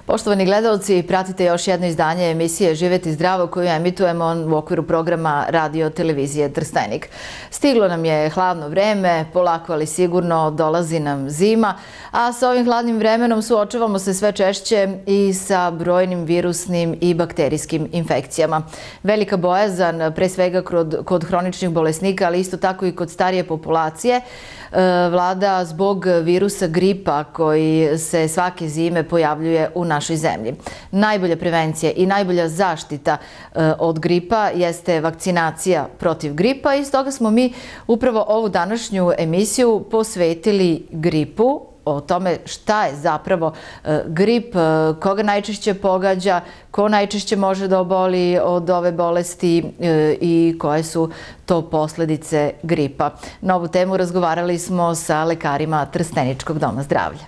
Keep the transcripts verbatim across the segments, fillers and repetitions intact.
Poštovani gledalci, pratite još jedno izdanje emisije Živeti zdravo koju emitujemo u okviru programa Radio Televizije Trstenik. Stiglo nam je hladno vreme, polako ali sigurno dolazi nam zima, a sa ovim hladnim vremenom suočavamo se sve češće i sa brojnim virusnim i bakterijskim infekcijama. Velika bojazan, pre svega kod hroničnih bolesnika, ali isto tako i kod starije populacije, vlada zbog virusa gripa koji se svake zime pojavljuje u našoj zemlji. Najbolja prevencija i najbolja zaštita od gripa jeste vakcinacija protiv gripa i stoga smo mi upravo ovu današnju emisiju posvetili gripu, o tome šta je zapravo grip, koga najčešće pogađa, ko najčešće može da oboli od ove bolesti i koje su to posledice gripa. Na ovu temu razgovarali smo sa lekarima Trsteničkog doma zdravlja.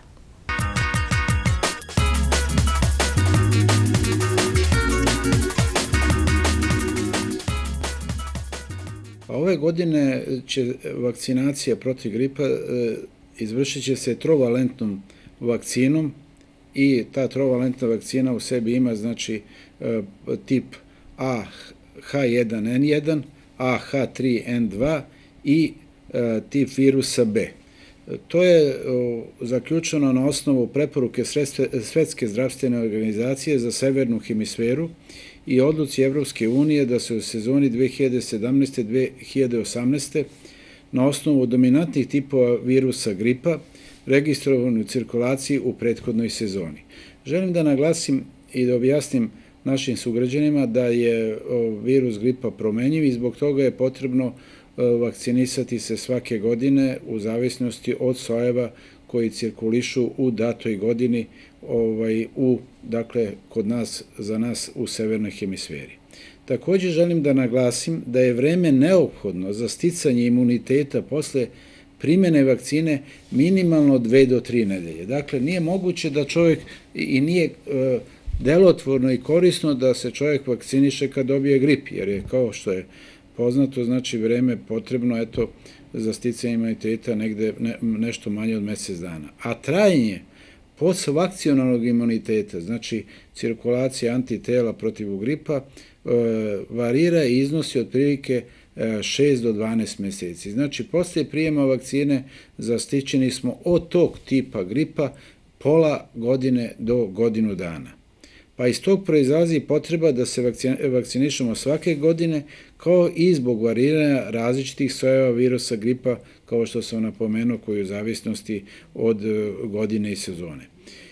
Ove godine će vakcinacija protiv gripa izvršit će se trovalentnom vakcinom i ta trovalentna vakcina u sebi ima znači tip A H jedan N jedan, A H tri N dva i tip virusa B. To je zaključeno na osnovu preporuke Svetske zdravstvene organizacije za severnu hemisferu i odluci Evropske unije da se u sezoni dve hiljade sedamnaeste do dve hiljade osamnaeste na osnovu dominantnih tipova virusa gripa registrovani u cirkulaciji u prethodnoj sezoni. Želim da naglasim i da objasnim našim sugrađanima da je virus gripa promenjiv i zbog toga je potrebno vakcinisati se svake godine u zavisnosti od sojeva koji cirkulišu u datoj godini u, dakle, kod nas, za nas u severnoj hemisferi. Također želim da naglasim da je vreme neophodno za sticanje imuniteta posle primjene vakcine minimalno dve do tri nedelje. Dakle, nije moguće da čovjek i nije delotvorno i korisno da se čovjek vakciniše kad dobije grip, jer je, kao što je poznato, znači vreme potrebno eto za sticanje imuniteta negde nešto manje od mjesec dana. A trajanje postvakcionalnog imuniteta, znači cirkulacija antitela protiv gripa, varira i iznosi otprilike šest do dvanaest mjeseci. Znači, posle prijema vakcine zaštićeni smo od tog tipa gripa pola godine do godinu dana. Pa iz tog proizlazi potreba da se vakcinišemo svake godine, kao i zbog variranja različitih sojeva virusa gripa, kao što sam napomenuo, koji u zavisnosti od godine i sezone.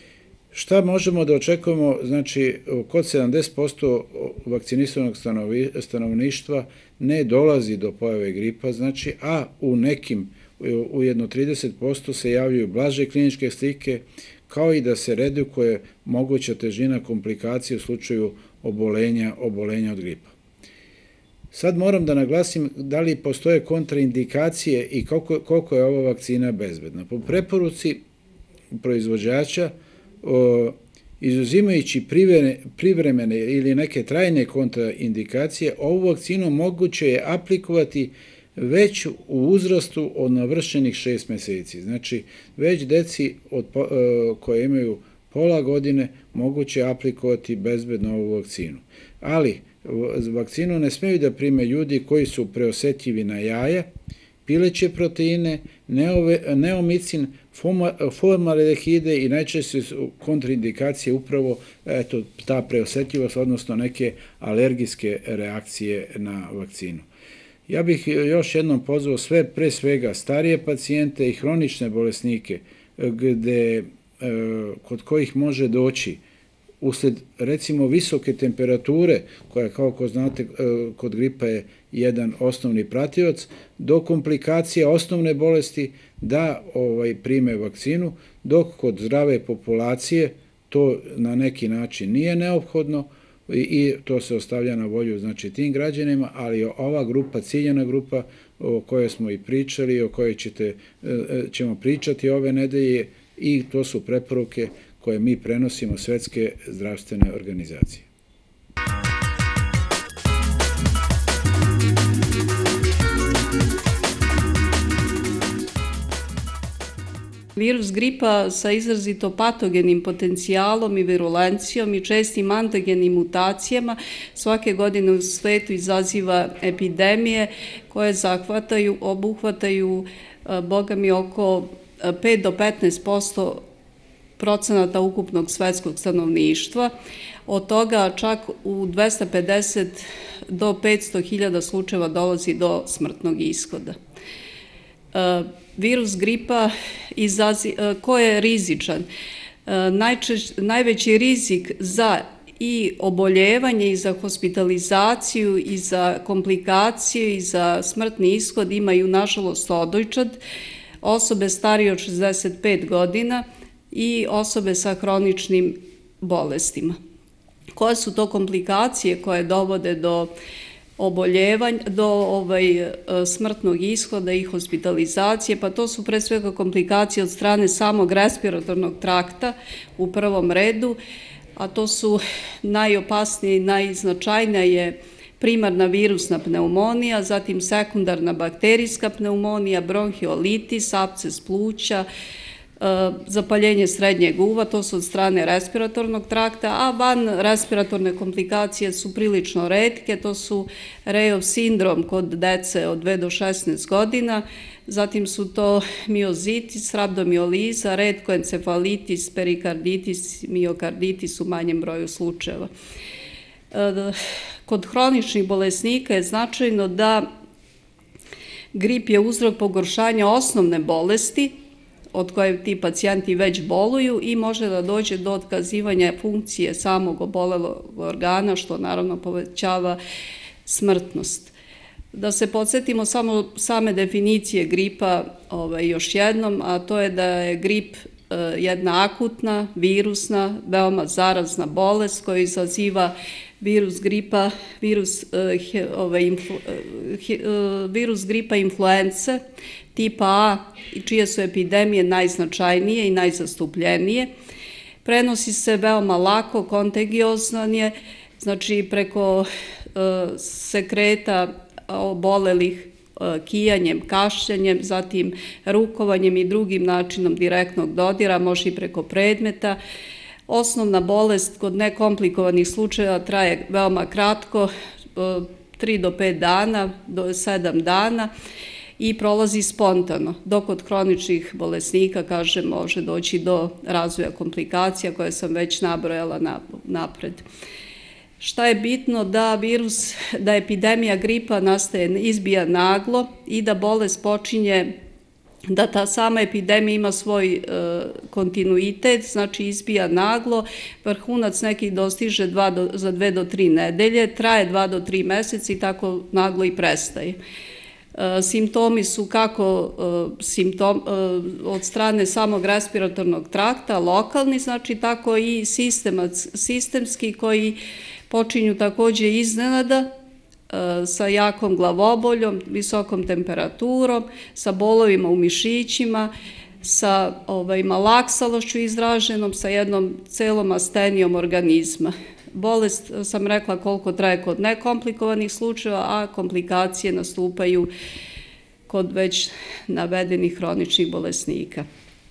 Šta možemo da očekujemo? Znači, kod sedamdeset posto vakcinisanog stanovništva ne dolazi do pojave gripa, znači, a u nekim, u jedno trideset posto se javljaju blaže kliničke slike, kao i da se redukuje moguća težina komplikacije u slučaju obolenja, obolenja od gripa. Sad moram da naglasim da li postoje kontraindikacije i koliko, koliko je ova vakcina bezbedna. Po preporuci proizvođača, O, izuzimajući privremene ili neke trajne kontraindikacije, ovu vakcinu moguće je aplikovati već u uzrastu od navršenih šest mjeseci. Znači, već deci od, koje imaju pola godine moguće je aplikovati bezbedno ovu vakcinu. Ali, vakcinu ne smeju da prime ljudi koji su preosetljivi na jaja, pileće proteine, neomicin, formaldehide i najčešće su kontraindikacije upravo eto, ta preosetljivost, odnosno neke alergijske reakcije na vakcinu. Ja bih još jednom pozvao sve, pre svega starije pacijente i hronične bolesnike, gde, kod kojih može doći usled, recimo, visoke temperature, koja, kao ko znate, kod gripa je jedan osnovni pratioc, do komplikacija osnovne bolesti da ovaj, prime vakcinu, dok kod zdrave populacije to na neki način nije neophodno i, i to se ostavlja na volju, znači, tim građanima, ali ova grupa, ciljana grupa o kojoj smo i pričali, o kojoj ćete, ćemo pričati ove nedelje, i to su preporuke koje mi prenosimo Svetske zdravstvene organizacije. Virus gripa sa izrazito patogenim potencijalom i virulencijom i čestim antigenim mutacijama svake godine u svetu izaziva epidemije koje zahvataju, obuhvataju, boga mi, oko pet do petnaest posto procenata ukupnog svetskog stanovništva. Od toga čak u dvesta pedeset do petsto hiljada slučajeva dolazi do smrtnog ishoda. Virus gripa, ko je rizičan? Najveći rizik za i oboljevanje i za hospitalizaciju i za komplikacije i za smrtni ishod imaju nažalost odojčad, osobe starije od šezdeset pet godina i osobe sa hroničnim bolestima. Koje su to komplikacije koje dovode do oboljevanja, do smrtnog ishoda i hospitalizacije? Pa to su pre svega komplikacije od strane samog respiratornog trakta u prvom redu, a to su najopasnije i najznačajnija je primarna virusna pneumonija, zatim sekundarna bakterijska pneumonija, bronhiolitis, apces pluća, zapaljenje srednjeg uva, to su od strane respiratornog trakta, a van respiratorne komplikacije su prilično retke, to su Rejov sindrom kod dece od dve do šesnaest godina, zatim su to miozitis, rabdomijoliza, retkoencefalitis, perikarditis, miokarditis u manjem broju slučajeva. Kod hroničnih bolesnika je značajno da grip je uzrok pogoršanja osnovne bolesti, od koje ti pacijenti već boluju i može da dođe do otkazivanja funkcije samog obolelog organa, što naravno povećava smrtnost. Da se podsjetimo samo same definicije gripa još jednom, a to je da je grip jedna akutna, virusna, veoma zarazna bolest koja izaziva virus gripa, virus, virus gripa influence tipa A, čije su epidemije najznačajnije i najzastupljenije. Prenosi se veoma lako, kontagiozan je, znači preko sekreta obolelih kijanjem, kašljanjem, zatim rukovanjem i drugim načinom direktnog dodira, može i preko predmeta. Osnovna bolest kod nekomplikovanih slučajeva traje veoma kratko, tri do pet dana, do sedam dana i prolazi spontano, dok kod hroničnih bolesnika, kažem, može doći do razvoja komplikacija koje sam već nabrojala napred. Šta je bitno? Da virus, da epidemija gripa nastaje, izbija naglo i da bolest počinje, da ta sama epidemija ima svoj kontinuitet, znači izbija naglo, vrhunac neki dostiže za dve do tri nedelje, traje dva do tri meseca i tako naglo i prestaje. Simptomi su kako od strane samog respiratornog trakta, lokalni, znači tako i sistemski, koji počinju takođe iznenada, sa jakom glavoboljom, visokom temperaturom, sa bolovima u mišićima, sa malaksalošću izraženom, sa jednom celom astenijom organizma. Bolest, sam rekla, koliko traje kod nekomplikovanih slučajeva, a komplikacije nastupaju kod već navedenih hroničnih bolesnika.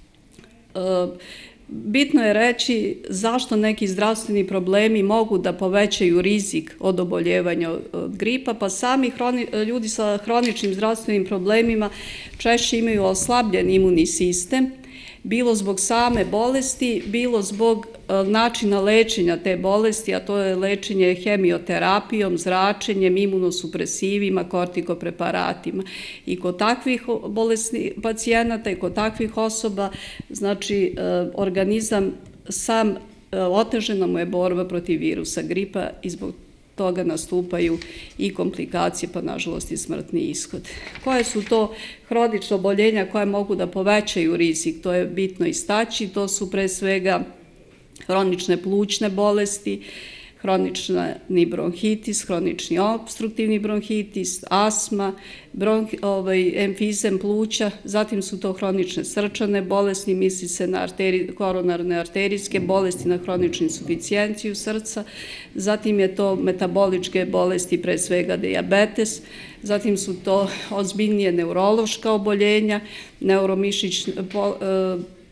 Bitno je reći zašto neki zdravstveni problemi mogu da povećaju rizik od oboljevanja od gripa, pa sami ljudi sa hroničnim zdravstvenim problemima češće imaju oslabljen imunni sistem, bilo zbog same bolesti, bilo zbog načina lečenja te bolesti, a to je lečenje hemioterapijom, zračenjem, imunosupresivima, kortikopreparatima. I kod takvih pacijenata i kod takvih osoba, znači, organizam sam, otežena mu je borba protiv virusa gripa i zbog toga nastupaju i komplikacije, pa nažalost i smrtni ishod. Koje su to hronična oboljenja koje mogu da povećaju rizik? To je bitno istaći, to su pre svega hronične plućne bolesti, hronični bronhitis, hronični opstruktivni bronhitis, astma, emfizem pluća, zatim su to hronične srčane bolesti, misli se na koronarne arterijske bolesti, na hroničnu insuficijenciju srca, zatim je to metaboličke bolesti, pre svega dijabetes, zatim su to ozbiljnije neurološka oboljenja, neuromišićne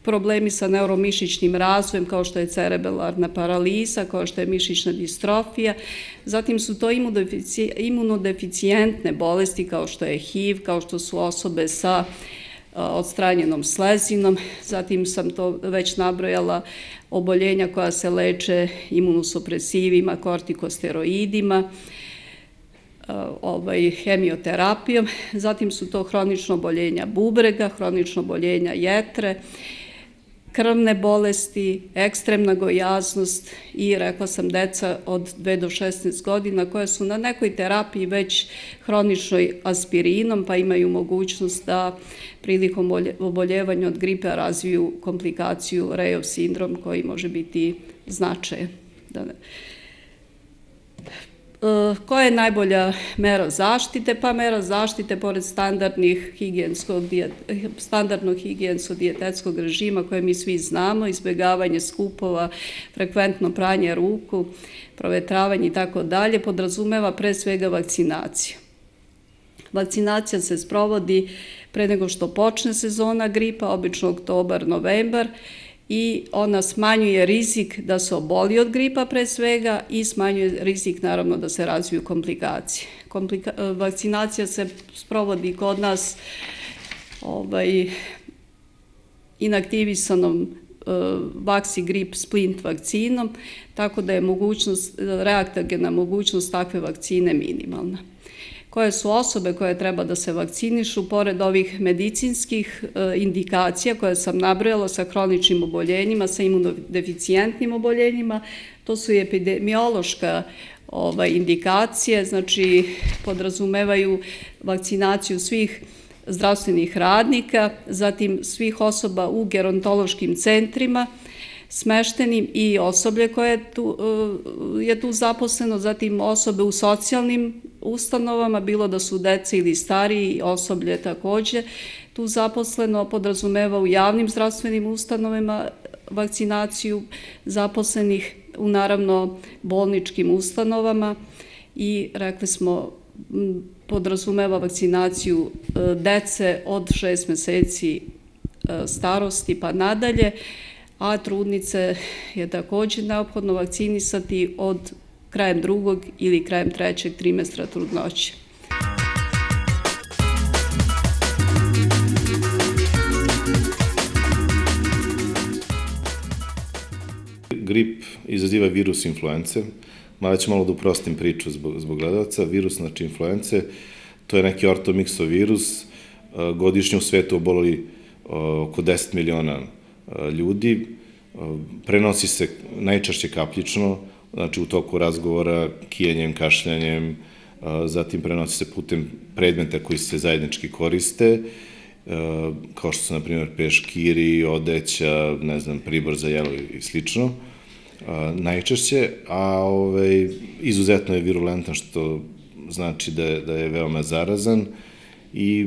problemi sa neuromišićnim razvojem, kao što je cerebelarna paraliza, kao što je mišićna distrofija. Zatim su to imunodeficijentne bolesti, kao što je H I V, kao što su osobe sa odstranjenom slezinom. Zatim sam to već nabrojala, oboljenja koja se leče imunosupresivima, kortikosteroidima, ovaj, hemioterapijom. Zatim su to hronično oboljenja bubrega, hronično oboljenja jetre, krvne bolesti, ekstremna gojaznost i, rekla sam, deca od dve do šesnaest godina koja su na nekoj terapiji već hroničnoj aspirinom, pa imaju mogućnost da prilikom oboljevanja od gripe razviju komplikaciju Rejov sindrom koji može biti značajan. Koja je najbolja mera zaštite? Pa mera zaštite, pored standardnog higijensko-dijetetskog režima koje mi svi znamo, izbjegavanje skupova, frekventno pranje ruku, provetravanje i tako dalje, podrazumeva pre svega vakcinaciju. Vakcinacija se sprovodi pre nego što počne sezona gripa, obično oktobar, novembar, i ona smanjuje rizik da se oboli od gripa pre svega i smanjuje rizik naravno da se razviju komplikacije. Vakcinacija se sprovodi kod nas ovaj, inaktivisanom Vaxigrip splint vakcinom, tako da je mogućnost, reaktogena mogućnost takve vakcine minimalna. Koje su osobe koje treba da se vakcinišu, pored ovih medicinskih indikacija koje sam nabrojala sa hroničnim oboljenjima, sa imunodeficijentnim oboljenjima, to su i epidemiološka indikacije, znači podrazumevaju vakcinaciju svih zdravstvenih radnika, zatim svih osoba u gerontološkim centrima, smeštenim i osoblje koje je tu zaposleno, zatim osobe u socijalnim ustanovama, bilo da su deca ili stariji, osoblje takođe tu zaposleno, podrazumeva u javnim zdravstvenim ustanovama vakcinaciju zaposlenih, u naravno bolničkim ustanovama i, rekli smo, podrazumeva vakcinaciju dece od šest meseci starosti pa nadalje, a trudnice je takođe neophodno vakcinisati od krajem drugog ili krajem trećeg trimestra trudnoće. Grip izaziva virus influence, mada ću malo da uprostim priču zbog gledalca. Virus, znači influence, to je neki ortomiksovirus, godišnje u svetu oboleli oko deset miliona ljudi, prenosi se najčešće kapljično, znači u toku razgovora, kijenjem, kašljanjem, zatim prenosi se putem predmeta koji se zajednički koriste, kao što su, na primjer, peškiri, odeća, ne znam, pribor za jelo i slično, najčešće, a izuzetno je virulentan, što znači da je veoma zarazan i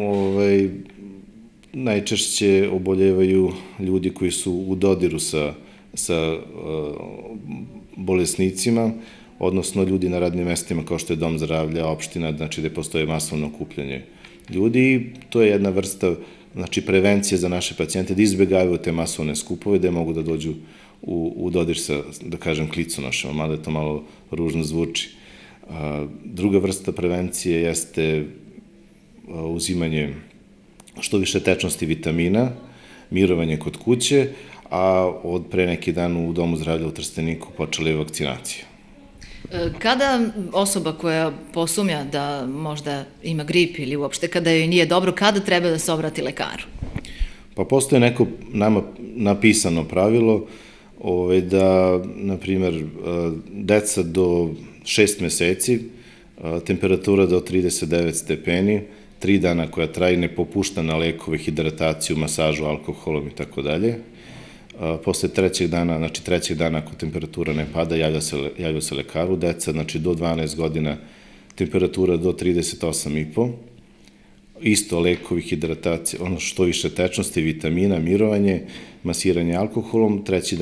najčešće oboljevaju ljudi koji su u dodiru sa bolesnicima, odnosno ljudi na radnim mestima kao što je dom zdravlja, opština, znači gde postoje masovno okupljanje ljudi i to je jedna vrsta prevencije za naše pacijente da izbjegavaju te masovne skupove, da mogu da dođu u dodir sa, da kažem, kliconošama, mada to malo ružno zvuči. Druga vrsta prevencije jeste uzimanje što više tečnosti vitamina, mirovanje kod kuće, a od pre neki dan u Domu zdravlja u Trsteniku počela je vakcinacija. Kada osoba koja posumnja da možda ima grip ili uopšte kada joj nije dobro, kada treba da se obrati lekaru? Pa postoje neko nama napisano pravilo da, na primer, deca do šest meseci, temperatura do trideset devet stepeni, tri dana koja traje, ne popušta na lekove, hidrataciju, masažu, alkoholom i tako dalje. Posle trećeg dana, znači trećeg dana ako temperatura ne pada, javlja se lekaru. Deca, znači do dvanaest godina, temperatura do trideset osam i po. Isto lekovi, hidratacija, ono što više tečnosti, vitamina, mirovanje, masiranje alkoholom, treći dan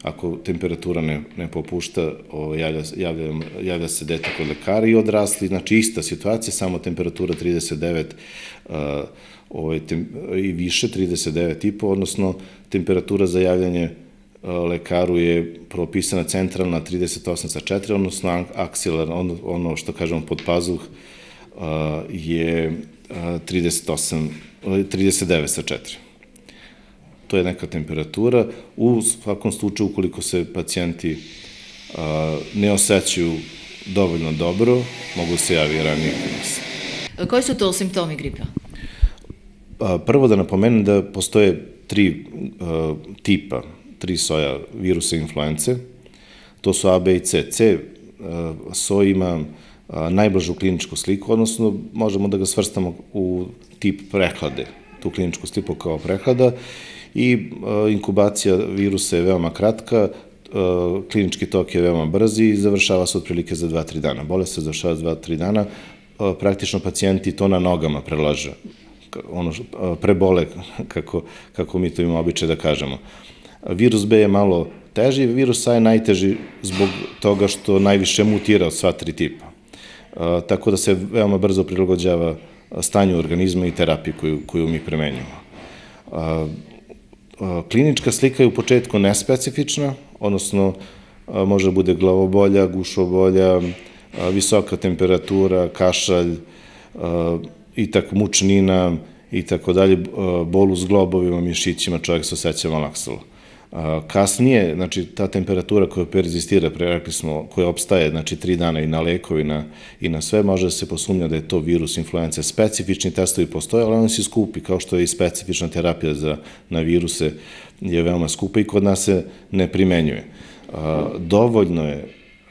ako temperatura ne, ne popušta, o, javlja, javlja, javlja se dete kod lekara i odrasli, znači ista situacija, samo temperatura trideset devet a, ovaj, tem, i više, trideset devet i po, odnosno temperatura za javljanje lekaru je propisana centralna trideset osam sa četiri, odnosno aksilar, ono, ono što kažemo pod pazuh, je trideset osam, trideset devet sa četiri. To je neka temperatura. U svakom slučaju, ukoliko se pacijenti ne osjećaju dovoljno dobro, mogu se javi ranije kod nas. Koji su to simptomi gripa? Prvo da napomenem da postoje tri tipa, tri soja virusa influence. To su A, B i C. C soj ima najblažu kliničku sliku, odnosno možemo da ga svrstamo u tip prehlade, tu kliničku sliku kao prehlada, i inkubacija virusa je veoma kratka, klinički tok je veoma brzi i završava se otprilike za dva do tri dana. Bolest se završava za dva do tri dana, praktično pacijenti to na nogama prelaže, ono, prebole, kako, kako mi to imamo običaj da kažemo. Virus B je malo teži, virus A je najteži zbog toga što najviše mutira od sva tri tipa. Tako da se veoma brzo prilagođava stanju organizma i terapiju koju, koju mi premenjamo. Klinička slika je u početku nespecifična, odnosno može bude glavobolja, gušobolja, visoka temperatura, kašalj, i tako mučnina i tako dalje, bol u zglobovima, mišićima, čovjek se osjeća malaksalo. Kasnije, znači, ta temperatura koja perzistira, rekli smo, koja opstaje, znači, tri dana i na lekovi i na sve, može da se posumnja da je to virus influence. Specifični testovi postoje, ali oni su skupi, kao što je i specifična terapija na viruse je veoma skupa i kod nas se ne primenjuje. Dovoljno je,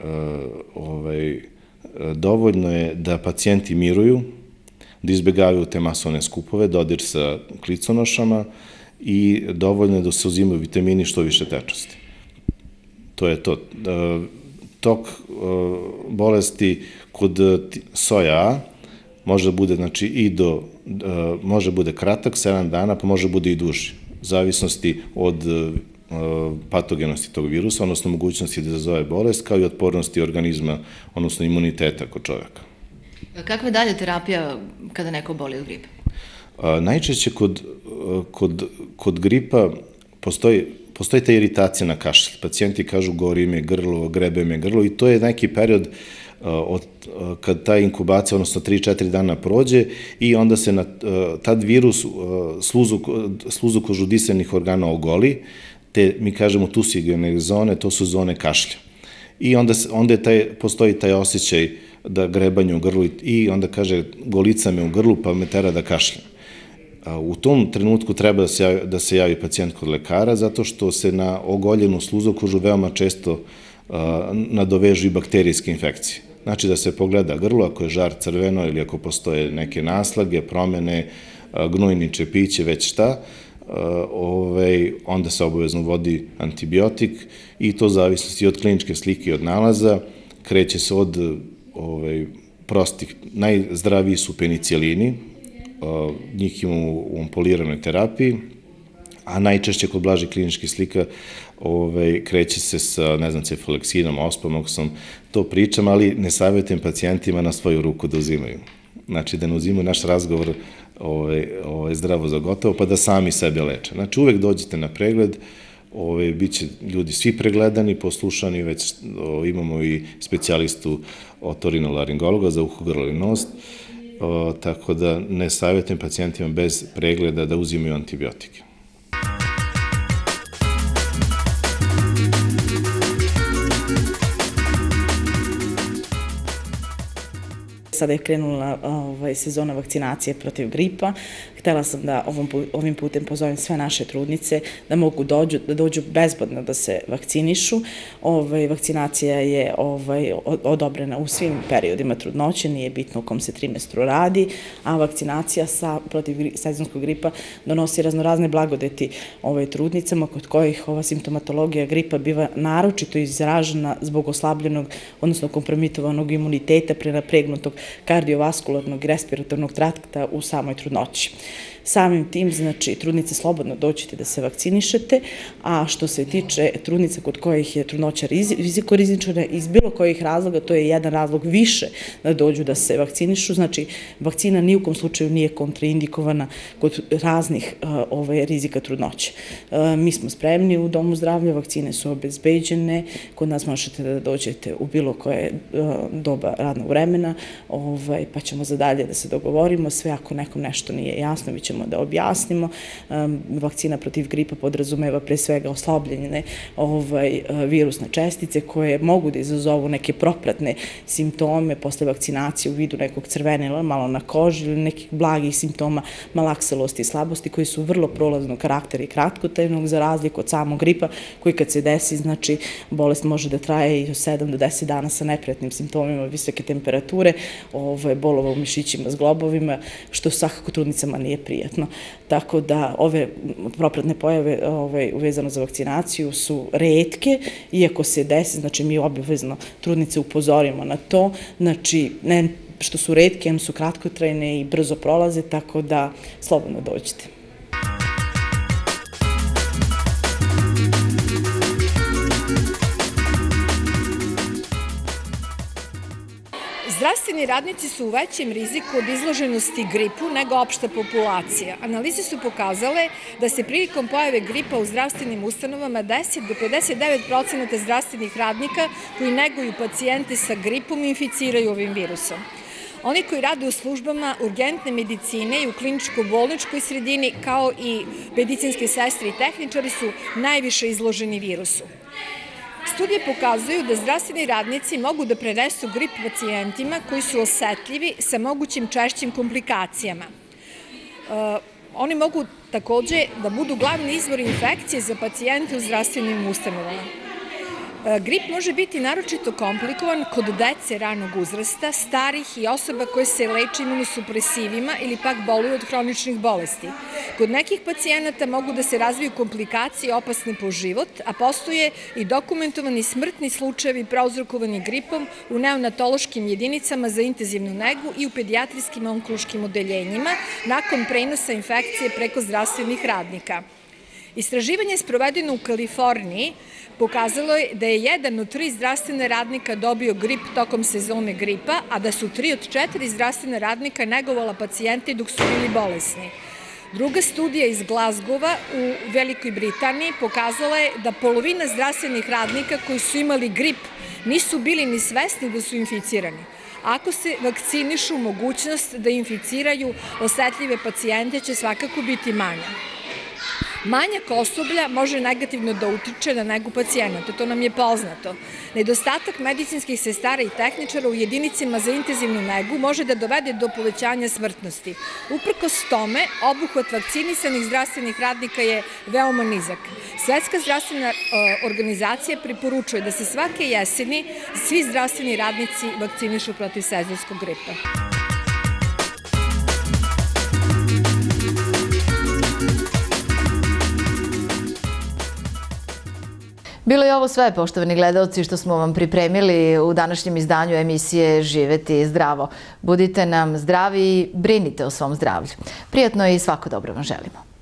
ovaj, dovoljno je da pacijenti miruju, da izbjegavaju te masovne skupove, dodir sa kliconošama, i dovoljno je da se uzimaju vitamini što više tečnosti. To je to. Tok bolesti kod soja A može bude, znači, i do, može bude kratak, sedam dana, pa može bude i duži, u zavisnosti od patogenosti tog virusa, odnosno mogućnosti da izazove bolest, kao i otpornosti organizma, odnosno imuniteta kod čovjeka. Kakva je dalje terapija kada neko boli od gripa? Najčešće kod, kod, kod gripa postoji, postoji ta iritacija na kašalj. Pacijenti kažu gori me grlo, grebe me grlo i to je neki period od, kad ta inkubacija, odnosno tri do četiri dana prođe i onda se na, tad virus sluzu, sluzu kožudisenih organa ogoli, te mi kažemo tusigene zone, to su zone kašlja. I onda, onda je taj, postoji taj osjećaj da grebanje u grlu i onda kaže golica me u grlu pa me tera da kašljam. U tom trenutku treba da se javi, da se javi pacijent kod lekara, zato što se na ogoljenu sluzokožu veoma često a, nadovežu i bakterijske infekcije. Znači da se pogleda grlo, ako je žar crveno ili ako postoje neke naslage, promene, a, gnojni čepiće, već šta, a, ovaj, onda se obavezno vodi antibiotik i to zavisnosti od kliničke slike i od nalaza. Kreće se od ovaj, prostih, najzdraviji su penicilini, njih imamo u ampuliranoj terapiji, a najčešće kod blažih kliničkih slika kreće se sa, ne znam, cefaleksinom, ospamoksom, to pričam, ali ne savjetujem pacijentima na svoju ruku da uzimaju. Znači, da ne uzimaju naš razgovor zdravo za gotovo, pa da sami sebe leče. Znači, uvek dođete na pregled, bit će ljudi svi pregledani, poslušani, već imamo i specijalistu otorinolaringologa za uho, grlo i nos, tako da ne savjetujem pacijentima bez pregleda da uzimaju antibiotike. Sada je krenula ovaj, sezona vakcinacije protiv gripa. Htela sam da ovom, ovim putem pozovem sve naše trudnice da mogu dođu, da dođu bezbedno da se vakcinišu. Ovaj, vakcinacija je ovaj, odobrena u svim periodima trudnoće, nije bitno u kom se trimestru radi, a vakcinacija sa, protiv sezonskog gripa donosi raznorazne blagodeti ovaj, trudnicama kod kojih ova simptomatologija gripa biva naročito izražena zbog oslabljenog, odnosno kompromitovanog imuniteta, prenapregnutog kardiovaskularnog i respiratornog trakta u samoj trudnoći. Samim tim, znači, trudnice slobodno dođite da se vakcinišete, a što se tiče trudnica kod kojih je trudnoća rizikorizična iz bilo kojih razloga, to je jedan razlog više da dođu da se vakcinišu, znači vakcina ni u kom slučaju nije kontraindikovana kod raznih rizika trudnoće. Mi smo spremni u Domu zdravlja, vakcine su obezbeđene, kod nas možete da dođete u bilo koje doba radnog vremena, pa ćemo za dalje da se dogovorimo, sve ako nekom nešto nije jasno, mi ćemo da objasnimo. Vakcina protiv gripa podrazumeva pre svega oslabljene virusne čestice koje mogu da izazovu neke propratne simptome posle vakcinacije u vidu nekog crvenila, malo na koži ili nekih blagih simptoma malakselosti i slabosti koji su vrlo prolaznog karaktera i kratkotrajnog za razliku od samog gripa koji kad se desi, znači bolest može da traje i od sedam do deset dana sa neprijatnim simptomima visoke temperature, bolova u mišićima, zglobovima, što svakako trudnicama nije prijatno. Tako da ove propratne pojave uvezano za vakcinaciju su retke, iako se desi, znači mi obavezno trudnice upozorimo na to, znači ne što su retke, em su kratkotrajne i brzo prolaze, tako da slobodno dođite. Zdravstveni radnici su u većem riziku od izloženosti gripu nego opšta populacija. Analize su pokazale da se prilikom pojave gripa u zdravstvenim ustanovama deset do pedeset devet procenata zdravstvenih radnika koji neguju pacijente sa gripom inficiraju ovim virusom. Oni koji rade u službama urgentne medicine i u kliničko-bolničkoj sredini, kao i medicinske sestre i tehničari, su najviše izloženi virusu. Studije pokazuju da zdravstveni radnici mogu da prenesu grip pacijentima koji su osetljivi sa mogućim češćim komplikacijama. Oni mogu takođe da budu glavni izvor infekcije za pacijente u zdravstvenim ustanovama. Grip može biti naročito komplikovan kod dece ranog uzrasta, starih i osoba koje se leče imunosupresivima ili pak boluju od hroničnih bolesti. Kod nekih pacijenata mogu da se razviju komplikacije opasne po život, a postoje i dokumentovani smrtni slučajevi prouzrokovani gripom u neonatološkim jedinicama za intenzivnu negu i u pedijatrijskim onkološkim odeljenjima nakon prenosa infekcije preko zdravstvenih radnika. Istraživanje sprovedeno u Kaliforniji pokazalo je da je jedan od tri zdravstvene radnika dobio grip tokom sezone gripa, a da su tri od četiri zdravstvene radnika negovala pacijente dok su bili bolesni. Druga studija iz Glazgova u Velikoj Britaniji pokazala je da polovina zdravstvenih radnika koji su imali grip nisu bili ni svesni da su inficirani. Ako se vakcinišu, mogućnost da inficiraju osetljive pacijente će svakako biti manja. Manjak osoblja može negativno da utiče na negu pacijenata, to nam je poznato. Nedostatak medicinskih sestara i tehničara u jedinicama za intenzivnu negu može da dovede do povećanja smrtnosti. Uprkos tome, obuhvat vakcinisanih zdravstvenih radnika je veoma nizak. Svetska zdravstvena organizacija preporučuje da se svake jeseni svi zdravstveni radnici vakcinišu protiv sezonskog gripa. Bilo je ovo sve, poštovani gledalci, što smo vam pripremili u današnjem izdanju emisije Živeti zdravo. Budite nam zdravi i brinite o svom zdravlju. Prijatno i svako dobro vam želimo.